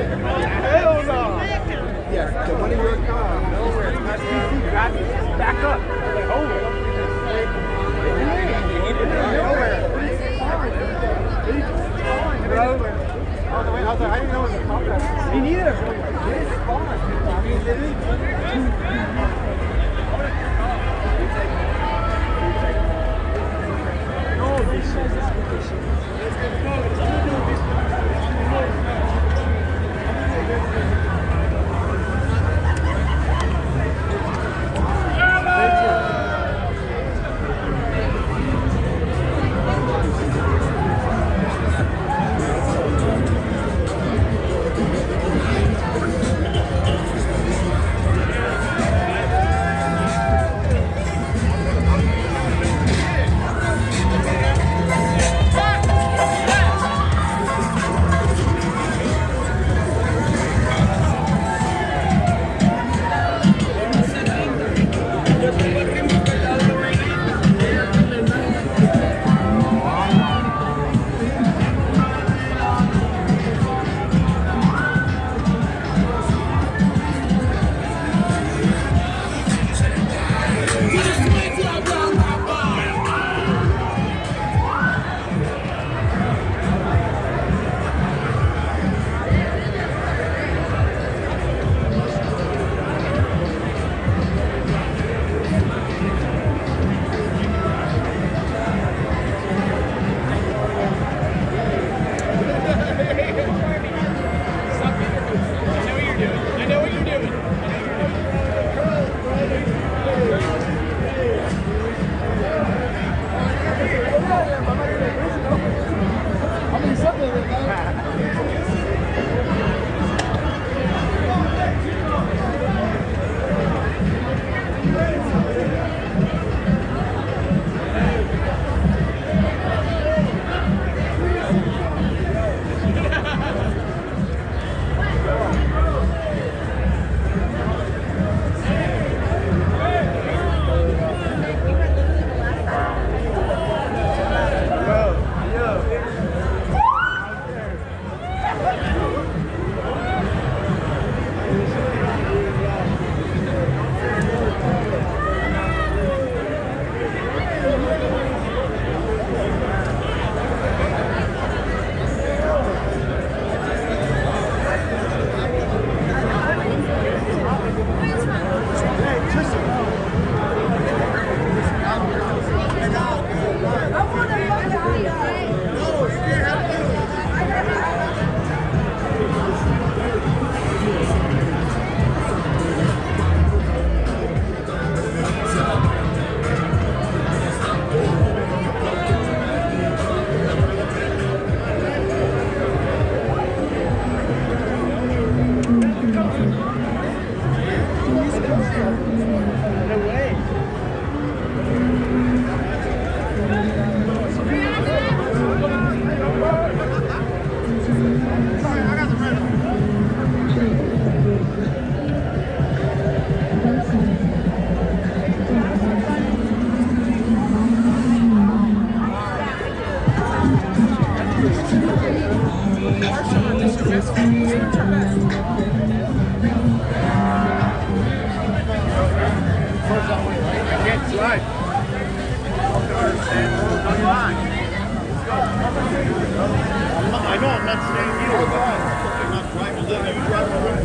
Hell no. Yes, the money will come. Nowhere. Back up. Like, hold it. Nowhere. Bro. I was like, I didn't know it was a compact. Me neither. It's fun. I mean, it is. No, this shit. I know I'm not staying here, but I'm not driving there. You drive around.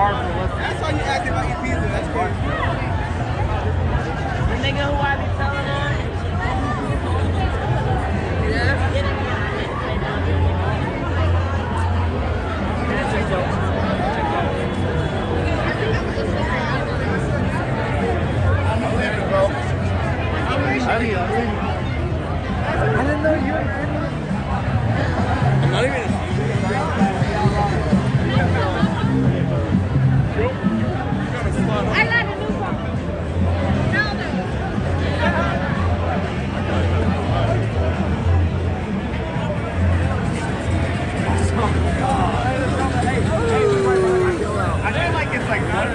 powerful. That's how you acting about your pizza. That's crazy. The nigga who I be telling on. I didn't know you were. I'm not even. I like the new one. No, no. I feel like it's like not.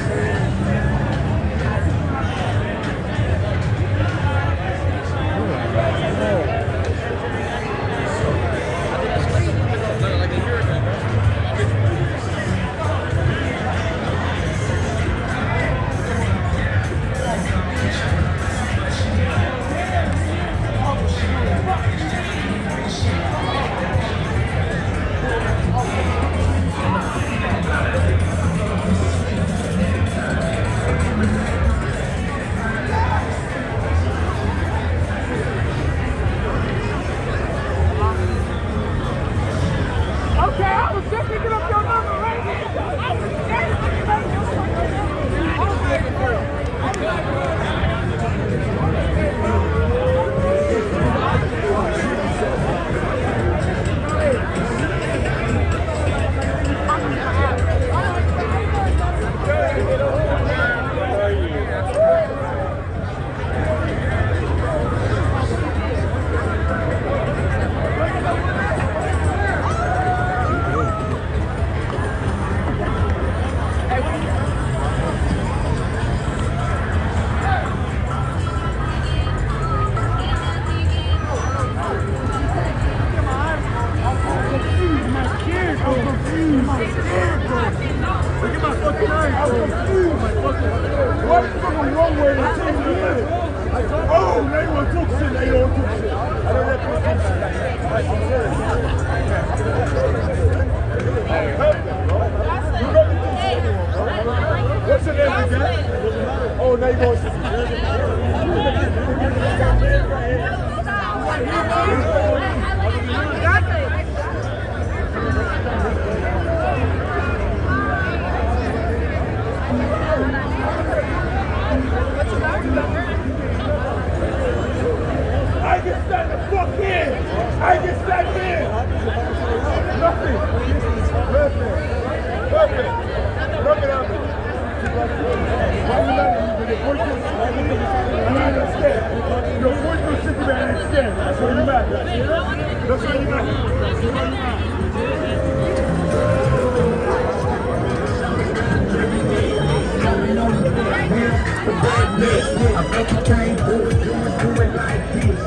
What's your name again? Oh, now you going to I can stand the fuck in! I can stand in! Nothing! Perfect! Perfect! Look it up! Why you not? Your voice is I understand. Your voice is sitting there and understand. That's why you're mad. That's why you're mad. I bet you can't do it like this.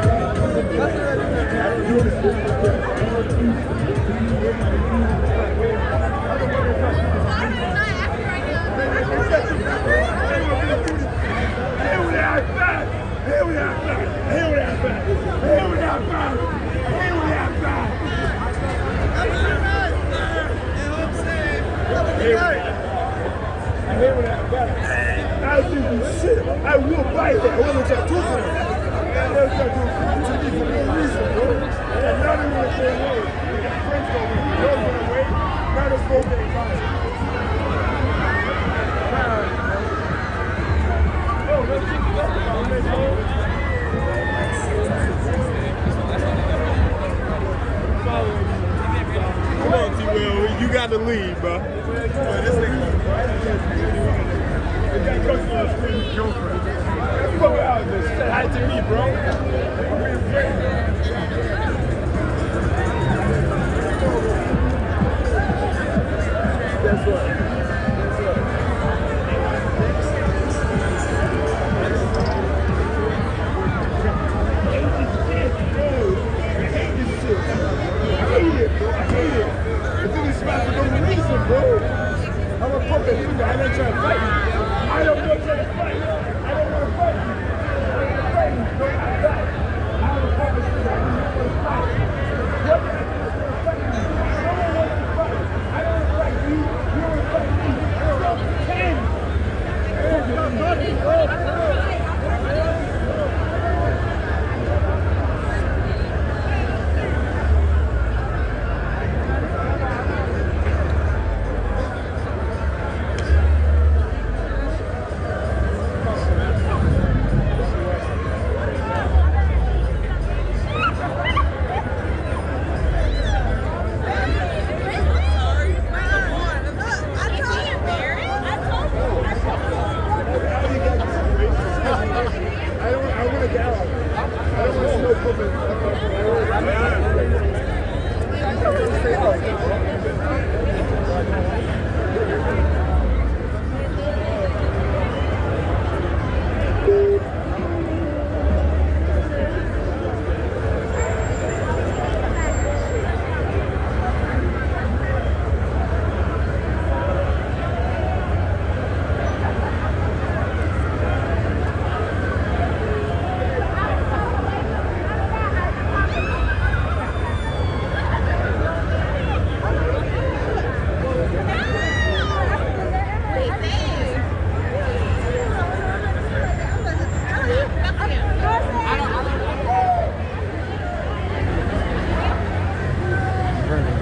I do shit. I will buy that. I want to talk to them. I never talk to me for no reason, bro. And now they want to say, hey, friends go away. Those went away. Now they're supposed to get Come on, T-Will. You got to lead, bro. This nigga. Fuck out this. Say hi to me, bro. That's right. I'm a puppet finger. I'm not trying to fight you. I don't want to fight. I don't want to fight you. I'm a puppet finger. I don't want to fight. What? No one wants to fight. I don't want to fight you. You don't want to fight me. turning.